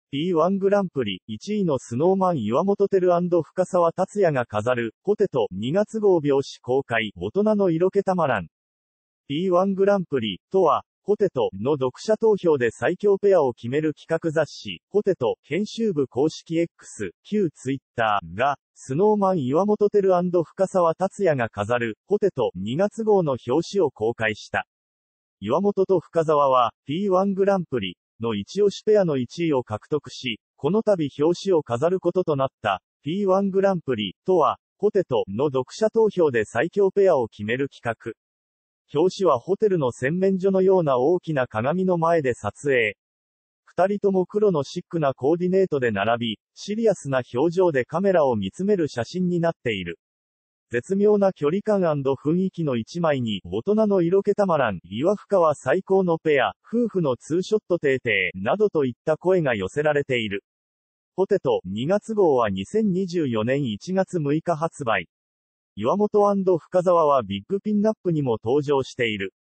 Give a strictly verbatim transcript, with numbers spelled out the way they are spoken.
ピーワン グランプリ、いちいのスノーマン岩本照&深澤達也が飾る、ポテト、にがつ号表紙公開、大人の色気たまらん。ピーワン グランプリ、とは、ポテトの読者投票で最強ペアを決める企画雑誌、ポテト、編集部公式 X、旧ツイッターが、スノーマン岩本照&深澤達也が飾る、ポテト、にがつ号の表紙を公開した。岩本と深澤は、ピーワン グランプリの一押しペアのいちいを獲得し、この度表紙を飾ることとなった、ピーワン グランプリとは、ポテトの読者投票で最強ペアを決める企画。表紙はホテルの洗面所のような大きな鏡の前で撮影。二人とも黒のシックなコーディネートで並び、シリアスな表情でカメラを見つめる写真になっている。絶妙な距離感&雰囲気の一枚に、大人の色気たまらん、岩深は最高のペア、夫婦のツーショット定定、などといった声が寄せられている。ポテト、にがつ号はにせんにじゅうよねんいちがつむいか発売。岩本&深澤はビッグピンナップにも登場している。